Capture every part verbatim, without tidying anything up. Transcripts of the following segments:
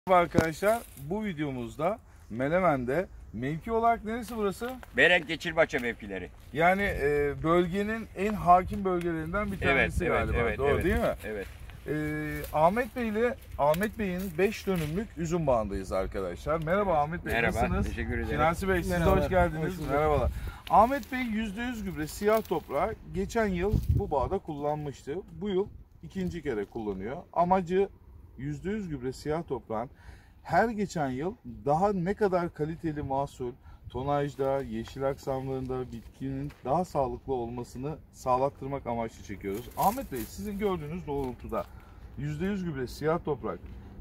Merhaba arkadaşlar, bu videomuzda Menemen'de mevki olarak neresi burası? Berek Geçirbaça mevkileri. Yani e, bölgenin en hakim bölgelerinden bir tanesi Evet, evet, galiba. evet, Doğru evet. değil mi? Evet. E, Ahmet Bey ile Ahmet Bey'in beş dönümlük üzüm bağındayız arkadaşlar. Merhaba Ahmet Bey, Merhaba, nasılsınız? teşekkür ederim. Şinasi Bey, siz de Merhabalar, hoş geldiniz. hoş bulduk. Merhabalar. Ahmet Bey yüzde yüz gübre siyah toprağı geçen yıl bu bağda kullanmıştı. Bu yıl ikinci kere kullanıyor. Amacı yüzde yüz gübre siyah toprağın her geçen yıl daha ne kadar kaliteli mahsul, tonajda, yeşil aksamlarında bitkinin daha sağlıklı olmasını sağlattırmak amaçlı çekiyoruz. Ahmet Bey, sizin gördüğünüz doğrultuda yüzde yüz gübre siyah toprak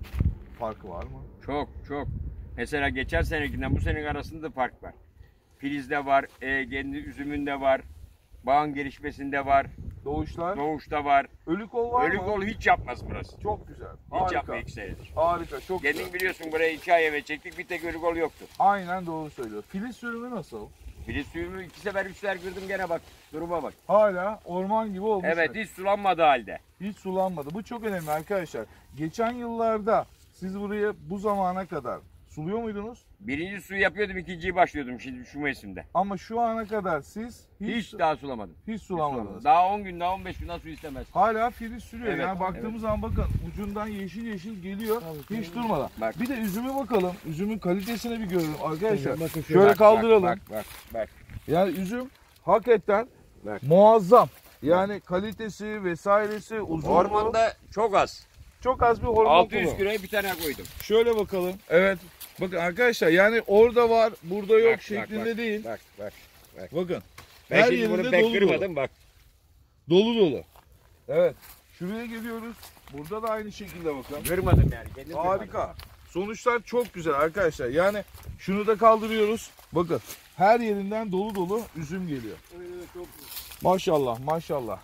farkı var mı? Çok çok. Mesela geçen senekinden bu senenin arasında da fark var. Filizde var, e, kendi üzümünde var, bağın gelişmesinde var, Doğuşlar, doğuşta var. ölü kol var Ölü mı? kol hiç yapmaz burası. Çok güzel. Hiç Harika. yapmıyor iki senedir. Harika, çok güzel. Kendin biliyorsun, buraya iki ay eve çektik, bir tek ölü kol yoktu. Aynen doğru söylüyor. Filiz sürümü nasıl? Filiz suyumu iki sefer üç sefer kırdım, gene bak duruma bak. Hala orman gibi olmuş. Evet, hiç sulanmadı halde. Hiç sulanmadı. Bu çok önemli arkadaşlar. Geçen yıllarda siz buraya bu zamana kadar suluyor muydunuz? Birinci suyu yapıyordum, ikinciyi başlıyordum şimdi şu mevsimde. Ama şu ana kadar siz hiç, Hiç, daha sulamadım. hiç sulamadınız. Daha on gün, daha on beş günden su istemez. Hala filiz sürüyor. Evet, yani baktığımız evet. zaman bakın ucundan yeşil yeşil geliyor. Tabii, hiç tabii. durmadan. Bak. Bir de üzümü bakalım. Üzümün kalitesine bir görelim arkadaşlar. Bakın şöyle. Şöyle Bak, kaldıralım. Bak bak bak. Yani üzüm hakikaten Bak. muazzam. Yani kalitesi vesairesi uzunluğu. Ormanda çok az. Çok az bir hormon altı yüz kullanıyor. kiloya bir tane koydum. Şöyle bakalım. Evet. Bakın arkadaşlar yani orada var, burada yok Bak, şeklinde bak, bak. değil. Bak bak. Bakın. Ben Her şimdi yerinde bunu pek dolu kırmadım bak. dolu. Dolu dolu. Evet. Şuraya geliyoruz. Burada da aynı şekilde bakın. Kırmadım yani. Kendim Harika. Sonuçlar çok güzel arkadaşlar. Yani şunu da kaldırıyoruz. Bakın. Her yerinden dolu dolu üzüm geliyor. Evet, çok güzel. Maşallah maşallah.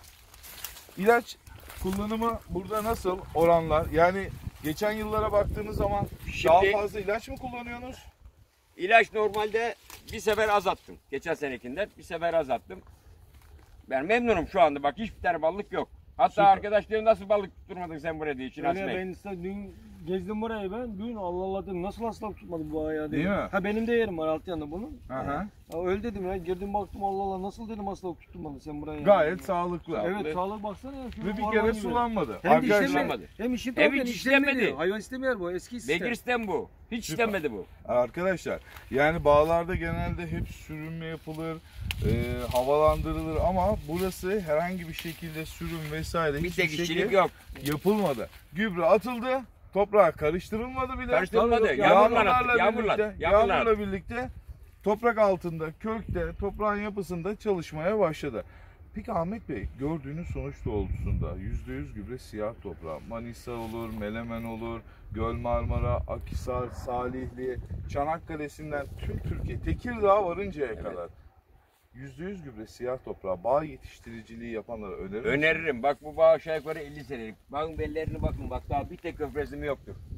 İlaç kullanımı burada nasıl oranlar? Yani geçen yıllara baktığınız zaman daha Şimdi- fazla ilaç mı kullanıyorsunuz? İlaç normalde bir sefer azalttım. Geçen senekinden bir sefer azalttım. Ben memnunum şu anda. Bak hiçbir tane balık yok. Hatta Süper. arkadaş diyor, nasıl balık tutturmadın sen buraya diye. Şinasi Öyle Bey. ben işte dün gezdim burayı ben. Dün Allah Allah dedim nasıl hastalık tutmadı bu ayağı dedim. Değil mi? Ha benim de yerim var alt yanında bunun. Aha. Ya öyle dedim ya girdim baktım Allah Allah nasıl dedim hastalık tutmadı sen buraya. Gayet sağlıklı. Evet Sağlıklı. sağlık baksana ya. şu Ve bir orman kere gibi. sulanmadı. Hem de Arkadaşlar, işlemedi. Hem işi Hem tabii hiç işlemedi. işlemedi. Hayvan istemiyor bu eski sistem. Bekir sistem bu. Hiç Süper. istemedi bu. arkadaşlar yani bağlarda genelde hep sürünme yapılır, e, havalandırılır ama burası herhangi bir şekilde sürüm vesaire Bir hiçbir tek işçilik şekilde yok. yapılmadı. Gübre atıldı, toprağa karıştırılmadı bile. Karıştırılmadı. Tabii, Yağmurla Yağmurlarla attık. Yağmurla. birlikte, Yağmurla. yağmurla birlikte toprak altında, kökte, toprağın yapısında çalışmaya başladı. Peki Ahmet Bey, gördüğünüz sonuç doğrultusunda yüzde yüz gübre siyah toprağı, Manisa olur, Menemen olur, Göl Marmara, Akhisar, Salihli, Çanakkale'sinden tüm Türkiye, Tekirdağ varıncaya Evet. kadar yüzde yüz gübre siyah toprağı bağ yetiştiriciliği yapanlara önerir misiniz? Öneririm. Bak bu bağ aşağı yukarı elli senelik. Bakın bellerini bakın. Bak daha bir tek köfrezimi yoktur.